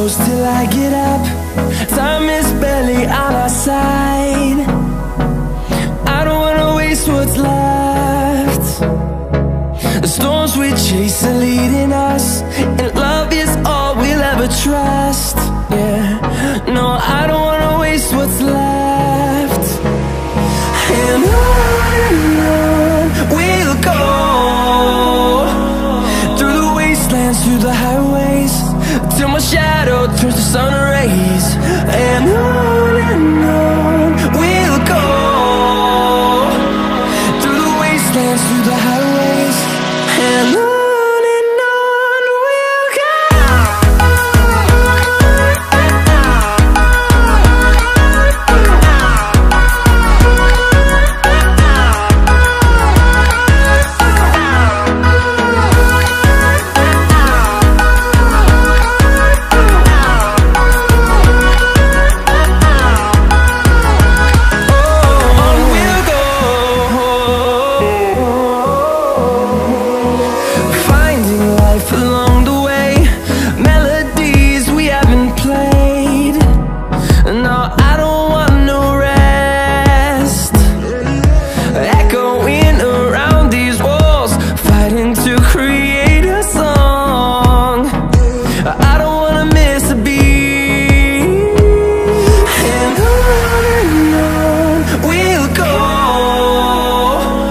close till I get up. Time is barely on our side. I don't wanna waste what's left. The storms we chase are leading us, and love is all we'll ever trust. Yeah, no, I don't wanna waste what's left. And on we'll go, through the wastelands, through the highways, till my shadow turns to sun rays. And on we'll go, through the wastelands, through the highways, and on we'll go.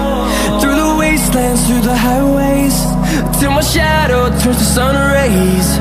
Through the highways, till my shadow turns to sun rays.